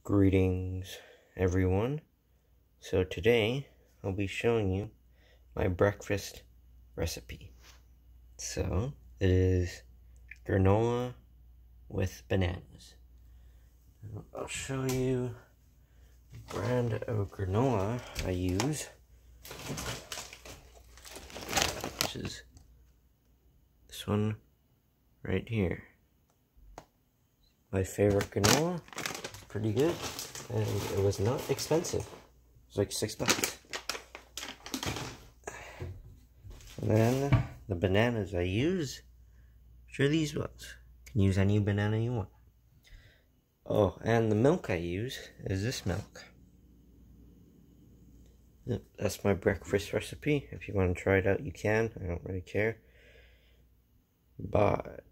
Greetings, everyone. So today I'll be showing you my breakfast recipe. So it is granola with bananas. I'll show you the brand of granola I use, which is this one right here. My favorite granola. Pretty good, and it was not expensive. It was like $6. And then the bananas I use, which are these ones. You can use any banana you want. Oh, and the milk I use is this milk. Yep, that's my breakfast recipe. If you want to try it out, you can. I don't really care. Bye.